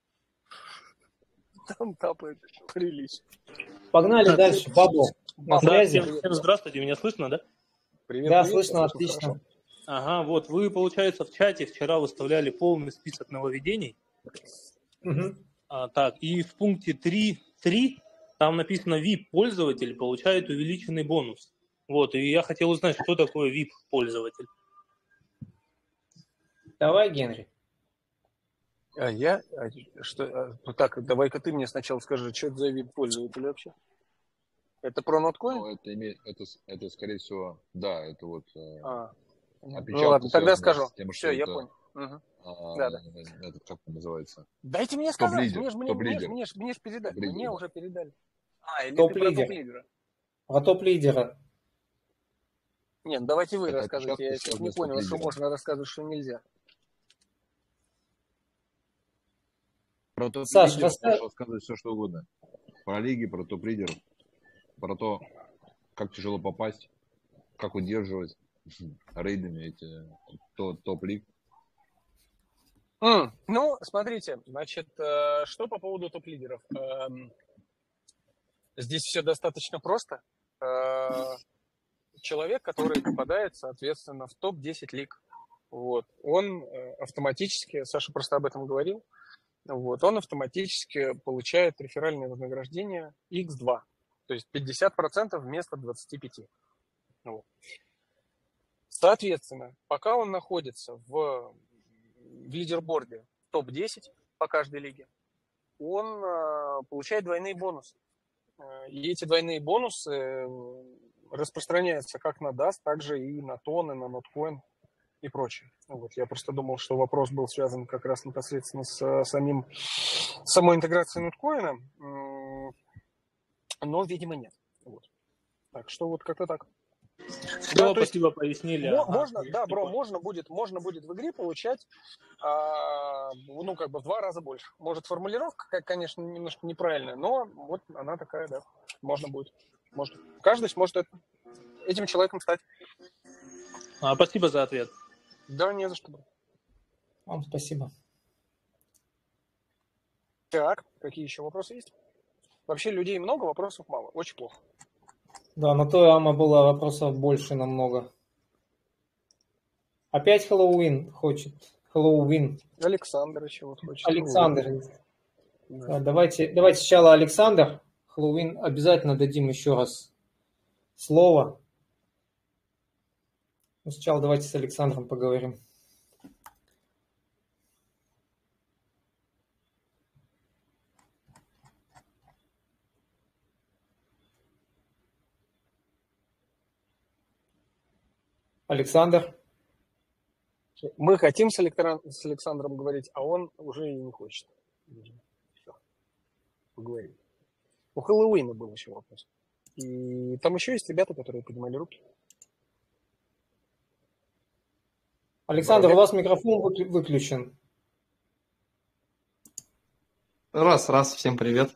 Там тапает прилично. Погнали так, дальше, бабло. На да, связи. Всем, всем здравствуйте, меня слышно, да? Привет, да, привет, слышно, отлично. Хорошо. Ага, вот, вы, получается, в чате вчера выставляли полный список нововведений. Угу. А, так, и в пункте три точка три там написано ви ай пи-пользователь получает увеличенный бонус. Вот, и я хотел узнать, что такое ви ай пи-пользователь. Давай, Генри. А я? А, что, а, так, давай-ка ты мне сначала скажи, что это за ви ай пи-пользователь вообще? Это про ноткоин? Ну, это, имеет, это, это, скорее всего, да, это вот... А, ну ладно, тогда скажу. Тем, Все, я это... понял. Угу. А, Да, да. этот, как он называется? Дайте мне сказать, Топ-лидер. мне же мне, мне, Топ-лидер. ж- мне, ж- мне ж передали. Топ-лидер, Мне да. уже передали. А, или ты про Топ-лидер. топ-лидера? Про топ-лидера. Нет, ну давайте вы Это рассказывайте. Я опечатка сейчас не с понял, что топ-лидером. можно рассказывать, что нельзя. Про Саш, топ-лидеров расскажи. можешь рассказывать все, что угодно. Про лиги, про топ-лидеров, про то, как тяжело попасть, как удерживать рейдами эти то- топ-лиг. М, Ну, смотрите, значит, э, что по поводу топ-лидеров? Эм, Здесь все достаточно просто. Э, Человек, который попадает, соответственно, в топ десять лиг, вот, он э, автоматически, Саша просто об этом говорил, вот, он автоматически получает реферальное вознаграждение икс два, то есть пятьдесят процентов вместо двадцать пять процентов. Вот. Соответственно, пока он находится в, в лидерборде топ десять по каждой лиге, он э, получает двойные бонусы. Э, И эти двойные бонусы э, распространяются как на даст, так же и на тоны, на ноткоин и прочее. Ну Вот. Я просто думал, что вопрос был связан как раз непосредственно с э, самим, самой интеграцией ноткоина, м, но, видимо, нет. Вот. Так что вот как-то так. Все, Да, то есть спасибо, пояснили. мо- Ага, можно, я да, бро, понял. можно будет, можно будет в игре получать, а, ну, как бы в два раза больше. Может, формулировка, как, конечно, немножко неправильная, но вот она такая, да, можно будет. Может. Каждый сможет это- этим человеком стать. А, спасибо за ответ. Да, не за что. бро. Вам спасибо. Так, какие еще вопросы есть? Вообще людей много, вопросов мало. Очень плохо. Да, на той ама было вопросов больше намного. Опять Хэллоуин хочет. Хэллоуин. Александр еще вот хочет. Александр. Да. Да, давайте, давайте сначала Александр. Хэллоуин обязательно дадим еще раз слово. Но сначала давайте с Александром поговорим. Александр. Мы хотим с, Электро- с Александром говорить, а он уже и не хочет. Все, поговорим. У Хэллоуина был еще вопрос. И там еще есть ребята, которые поднимали руки. Александр, у Барабек. вас микрофон выклю- выключен. Раз, раз, всем привет.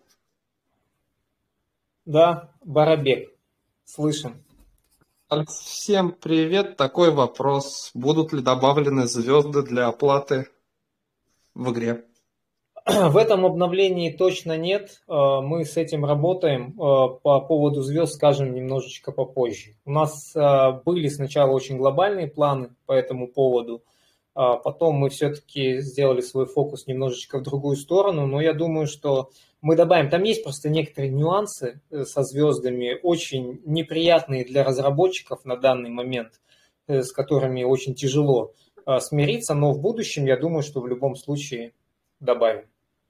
Да, Барабек. Слышим. Алекс, всем привет. Такой вопрос. Будут ли добавлены звезды для оплаты в игре? В этом обновлении точно нет. Э, Мы с этим работаем. Э, По поводу звезд скажем немножечко попозже. У нас э, были сначала очень глобальные планы по этому поводу. А Потом мы все-таки сделали свой фокус немножечко в другую сторону. Но я думаю, что мы добавим. Там есть просто некоторые нюансы э, со звездами, очень неприятные для разработчиков на данный момент, э, с которыми очень тяжело э, смириться. Но в будущем, я думаю, что в любом случае добавим.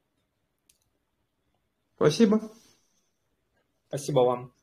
Спасибо. Спасибо вам.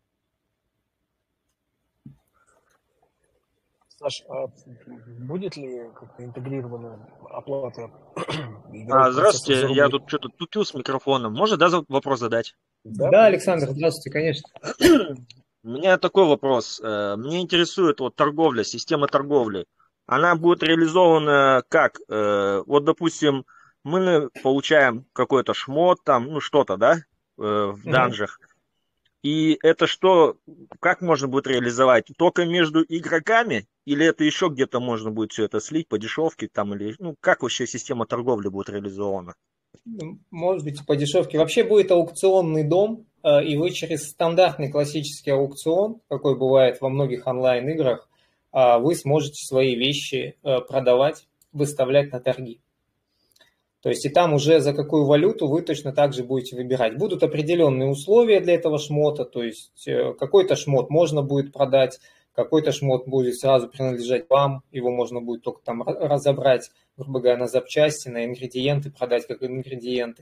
Саш, а будет ли как-то интегрирована оплата игровых А, процессов здравствуйте, за я рубли? тут что-то тупил с микрофоном. Можно, да, за- вопрос задать? Да, Да, Александр, здравствуйте, конечно. У меня такой вопрос. Э, Мне интересует вот торговля, система торговли. Она будет реализована как? Э, Вот, допустим, мы получаем какой-то шмот, там, ну, что-то, да, э, в Мгм. данжах. И это что, как можно будет реализовать? Только между игроками? Или это еще где-то можно будет все это слить по дешевке? Там, или, ну, как вообще система торговли будет реализована? Может быть, по дешевке. Вообще будет аукционный дом, э, и вы через стандартный классический аукцион, какой бывает во многих онлайн-играх, э, вы сможете свои вещи э, продавать, выставлять на торги. То есть и там уже за какую валюту вы точно так же будете выбирать. Будут определенные условия для этого шмота, то есть э, какой-то шмот можно будет продать, какой-то шмот будет сразу принадлежать вам, его можно будет только там ра- разобрать, грубо говоря, на запчасти, на ингредиенты, продать как ингредиенты.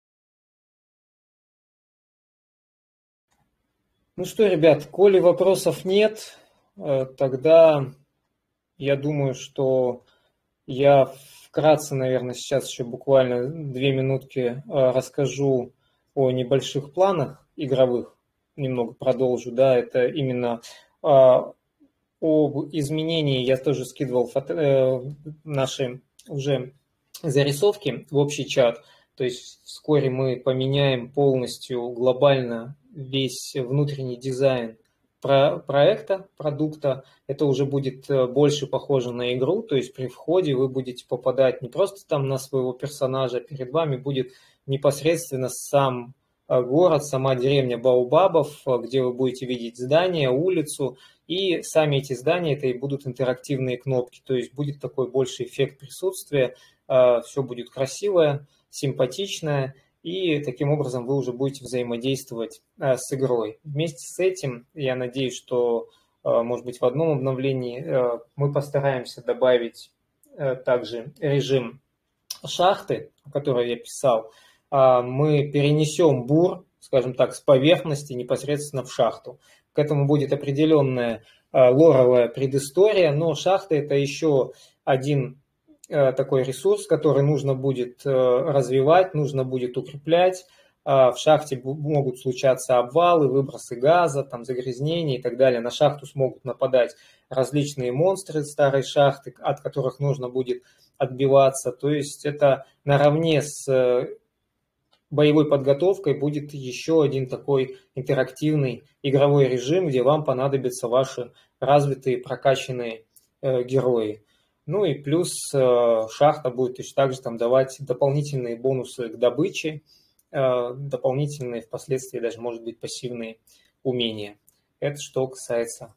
Ну что, ребят, коли вопросов нет, э, тогда я думаю, что Я вкратце, наверное, сейчас еще буквально две минутки расскажу о небольших планах игровых, немного продолжу, да, это именно об изменении, я тоже скидывал фото, наши уже зарисовки в общий чат, то есть вскоре мы поменяем полностью глобально весь внутренний дизайн проекта, продукта. Это уже будет больше похоже на игру, то есть при входе вы будете попадать не просто там на своего персонажа, перед вами будет непосредственно сам город, сама деревня Баобабов, где вы будете видеть здания, улицу, и сами эти здания это и будут интерактивные кнопки, то есть будет такой больше эффект присутствия, все будет красивое, симпатичное, и таким образом вы уже будете взаимодействовать с игрой. Вместе с этим, я надеюсь, что, может быть, в одном обновлении мы постараемся добавить также режим шахты, о которой я писал. Мы перенесем бур, скажем так, с поверхности непосредственно в шахту. К этому будет определенная лоровая предыстория, но шахта – это еще один такой ресурс, который нужно будет развивать, нужно будет укреплять. В шахте могут случаться обвалы, выбросы газа, там, загрязнения и так далее. На шахту смогут нападать различные монстры старой шахты, от которых нужно будет отбиваться. То есть это наравне с боевой подготовкой будет еще один такой интерактивный игровой режим, где вам понадобятся ваши развитые, прокачанные герои. Ну и плюс шахта будет точно так же там давать дополнительные бонусы к добыче, дополнительные впоследствии даже, может быть, пассивные умения. Это что касается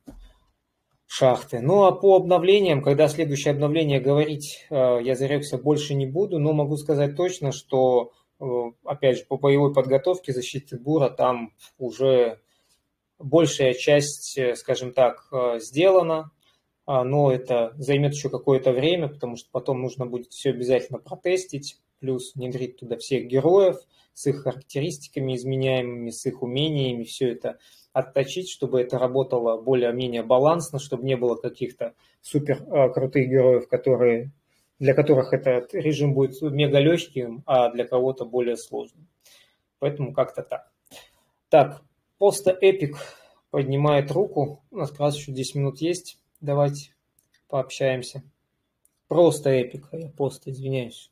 шахты. Ну а по обновлениям, когда следующее обновление говорить, я зарекся больше не буду, но могу сказать точно, что, опять же, по боевой подготовке защиты бура там уже большая часть, скажем так, сделана. Но это займет еще какое-то время, потому что потом нужно будет все обязательно протестить, плюс внедрить туда всех героев с их характеристиками изменяемыми, с их умениями, все это отточить, чтобы это работало более-менее балансно, чтобы не было каких-то супер крутых героев, которые, для которых этот режим будет мега легким, а для кого-то более сложным. Поэтому как-то так. Так, Поста Эпик поднимает руку, у нас как раз еще десять минут есть. Давайте пообщаемся. Просто эпик, я просто извиняюсь.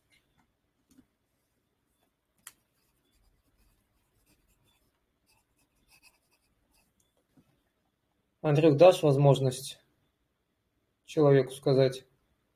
Андрюх, дашь возможность человеку сказать?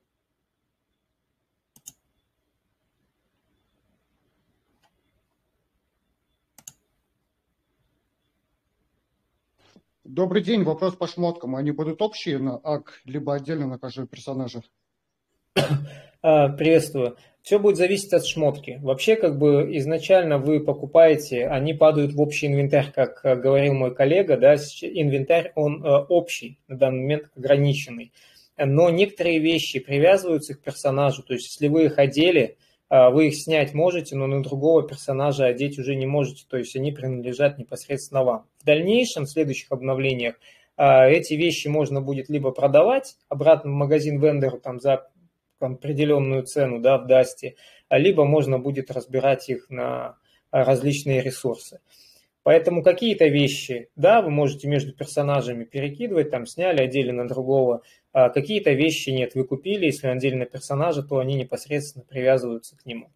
Добрый день. Вопрос по шмоткам. Они будут общие на ак, либо отдельно на каждого персонажа? Приветствую. Все будет зависеть от шмотки. Вообще, как бы изначально вы покупаете, они падают в общий инвентарь, как говорил мой коллега, да, инвентарь он общий, на данный момент ограниченный. Но некоторые вещи привязываются к персонажу, то есть если вы их одели, вы их снять можете, но на другого персонажа одеть уже не можете, то есть они принадлежат непосредственно вам. В дальнейшем, в следующих обновлениях, эти вещи можно будет либо продавать обратно в магазин вендору там, за определенную цену, да, в Дасте, либо можно будет разбирать их на различные ресурсы. Поэтому какие-то вещи, да, вы можете между персонажами перекидывать, там сняли, одели на другого. А какие-то вещи нет, вы купили, если надели на персонажа, то они непосредственно привязываются к нему.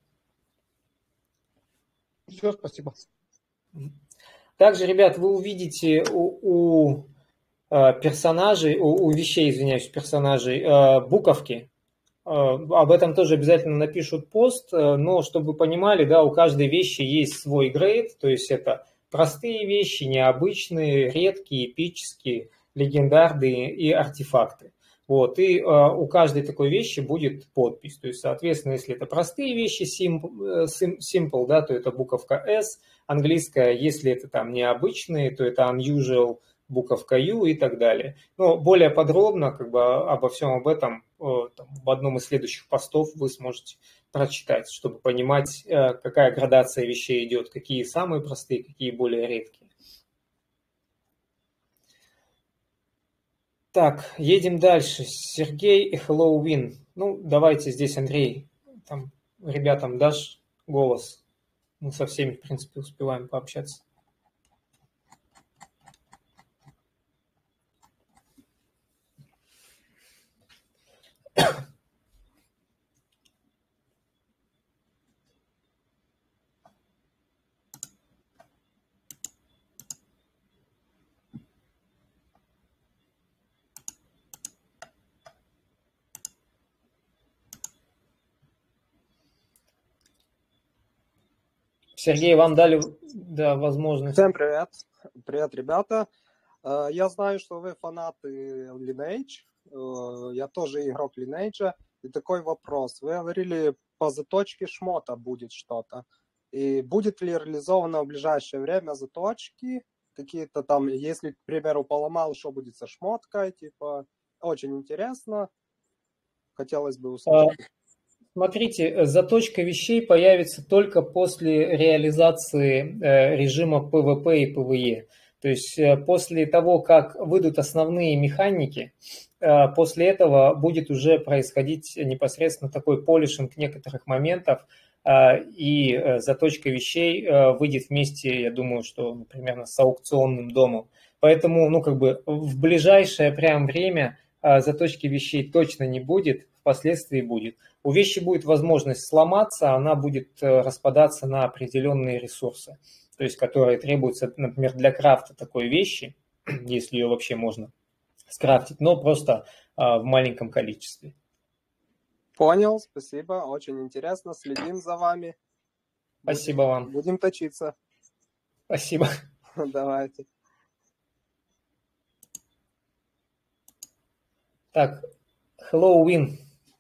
Все, спасибо. Также, ребят, вы увидите у, у персонажей, у, у вещей, извиняюсь, персонажей, буковки. Об этом тоже обязательно напишут пост, но чтобы вы понимали, да, у каждой вещи есть свой грейд, то есть это простые вещи, необычные, редкие, эпические, легендарные и артефакты. Вот, и э, у каждой такой вещи будет подпись. То есть, соответственно, если это простые вещи, simple, simple, да, то это буковка S, английская, если это там необычные, то это unusual, буковка U и так далее. Но более подробно как бы обо всем об этом э, там, в одном из следующих постов вы сможете прочитать, чтобы понимать, э, какая градация вещей идет, какие самые простые, какие более редкие. Так, едем дальше. Сергей и Хэллоуин. Ну, давайте здесь, Андрей, там, ребятам дашь голос. Мы со всеми, в принципе, успеваем пообщаться. Сергей, вам дали, да, возможность. Всем привет. Привет, ребята. Э, Я знаю, что вы фанаты Lineage. Э, Я тоже игрок Lineage. И такой вопрос. Вы говорили, по заточке шмота будет что-то. И будет ли реализовано в ближайшее время заточки? Какие-то там, если, к примеру, поломал, что будет со шмоткой? Типа, очень интересно. Хотелось бы услышать. Смотрите, заточка вещей появится только после реализации э, режима пэ вэ пэ и пэ вэ е. То есть э, после того, как выйдут основные механики, э, после этого будет уже происходить непосредственно такой полишинг некоторых моментов, э, и э, заточка вещей э, выйдет вместе, я думаю, что ну, примерно с аукционным домом. Поэтому, ну, как бы в ближайшее прям время э, заточки вещей точно не будет, впоследствии будет. У вещи будет возможность сломаться, она будет распадаться на определенные ресурсы, то есть которые требуются, например, для крафта такой вещи, если ее вообще можно скрафтить, но просто а, в маленьком количестве. Понял, спасибо, очень интересно, следим за вами. Спасибо вам. Будем точиться. Спасибо. Давайте. Так, hello, Win.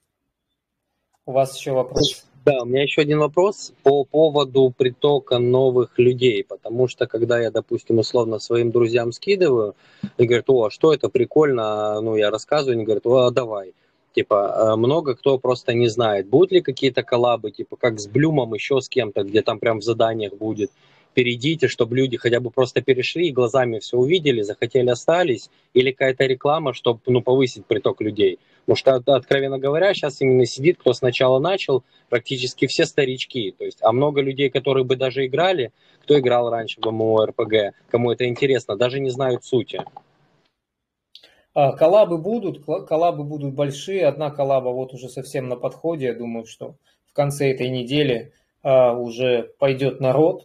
У вас еще вопрос? Да, у меня еще один вопрос по поводу притока новых людей, потому что когда я, допустим, условно своим друзьям скидываю, и говорят, о, что это прикольно, ну, я рассказываю, они говорят, о, давай. Типа, много кто просто не знает, будут ли какие-то коллабы, типа, как с Блюмом, еще с кем-то, где там прям в заданиях будет. Перейдите, чтобы люди хотя бы просто перешли и глазами все увидели, захотели, остались, или какая-то реклама, чтобы, ну, повысить приток людей. Потому что, откровенно говоря, сейчас именно сидит, кто сначала начал, практически все старички. То есть, а много людей, которые бы даже играли, кто играл раньше в эм эм о эр пэ гэ, кому это интересно, даже не знают сути. Коллабы будут, коллабы будут большие. Одна коллаба вот уже совсем на подходе. Я думаю, что в конце этой недели уже пойдет народ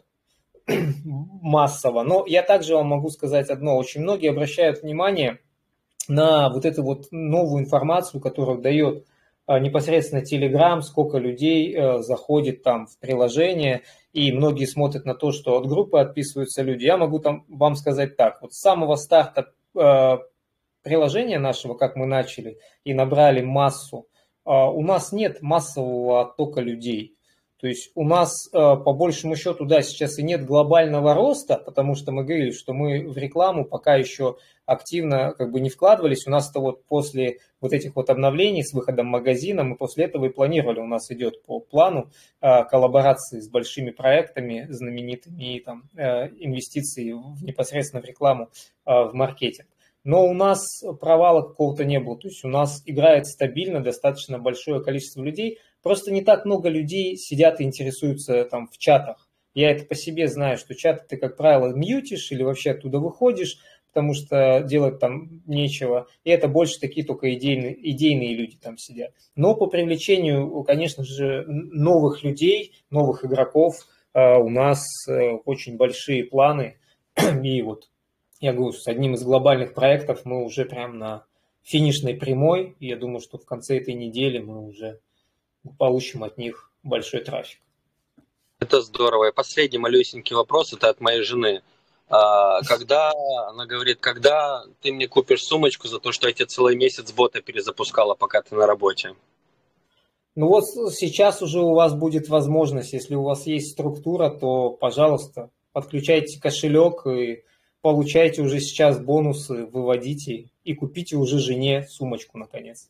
массово. Но я также вам могу сказать одно. Очень многие обращают внимание на вот эту вот новую информацию, которую дает непосредственно Telegram, сколько людей заходит там в приложение, и многие смотрят на то, что от группы отписываются люди. Я могу там вам сказать так. Вот с самого старта приложения нашего, как мы начали и набрали массу, у нас нет массового оттока людей. То есть у нас, по большему счету, да, сейчас и нет глобального роста, потому что мы говорили, что мы в рекламу пока еще активно как бы не вкладывались. У нас-то вот после вот этих вот обновлений с выходом магазина мы после этого и планировали. У нас идет по плану коллаборации с большими проектами знаменитыми и там инвестиции в, непосредственно в рекламу, в маркетинг. Но у нас провала какого-то не было. То есть у нас играет стабильно достаточно большое количество людей. Просто не так много людей сидят и интересуются там в чатах. Я это по себе знаю, что чаты ты, как правило, мьютишь или вообще оттуда выходишь, потому что делать там нечего. И это больше такие только идейные, идейные люди там сидят. Но по привлечению, конечно же, новых людей, новых игроков у нас очень большие планы. И вот я говорю, с одним из глобальных проектов мы уже прям на финишной прямой. И я думаю, что в конце этой недели мы уже получим от них большой трафик. Это здорово. И последний малюсенький вопрос, это от моей жены. Когда, она говорит, когда ты мне купишь сумочку за то, что я тебе целый месяц бота перезапускала, пока ты на работе? Ну вот сейчас уже у вас будет возможность, если у вас есть структура, то, пожалуйста, подключайте кошелек и получайте уже сейчас бонусы, выводите и купите уже жене сумочку наконец.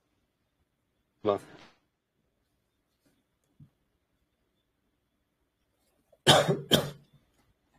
Да.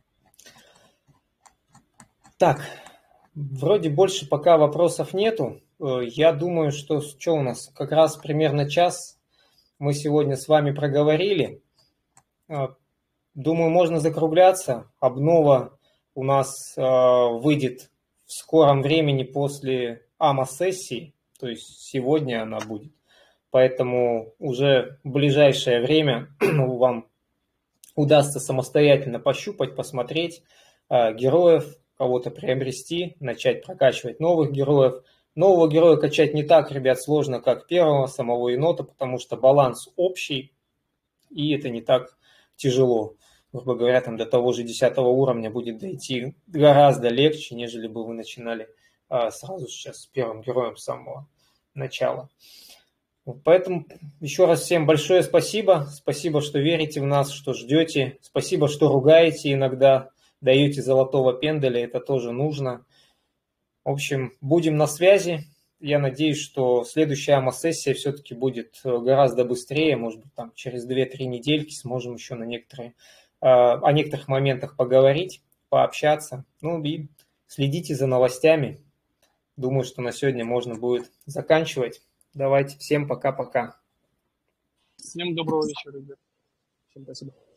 Так, вроде больше пока вопросов нету. Я думаю, что что у нас? Как раз примерно час мы сегодня с вами проговорили. Думаю, можно закругляться. Обнова у нас выйдет в скором времени после АМА-сессии, то есть сегодня она будет. Поэтому уже в ближайшее время вам удастся самостоятельно пощупать, посмотреть героев, кого-то приобрести, начать прокачивать новых героев. Нового героя качать не так, ребят, сложно, как первого, самого енота, потому что баланс общий, и это не так тяжело. Грубо говоря, там до того же десятого уровня будет дойти гораздо легче, нежели бы вы начинали а, сразу сейчас с первым героем с самого начала. Поэтому еще раз всем большое спасибо. Спасибо, что верите в нас, что ждете. Спасибо, что ругаете иногда, даете золотого пенделя, это тоже нужно. В общем, будем на связи. Я надеюсь, что следующая АМА-сессия все-таки будет гораздо быстрее. Может быть, там через две-три недельки сможем еще на некоторые, о некоторых моментах поговорить, пообщаться. Ну и следите за новостями. Думаю, что на сегодня можно будет заканчивать. Давайте, всем пока-пока. Всем доброго вечера, ребят. Всем спасибо.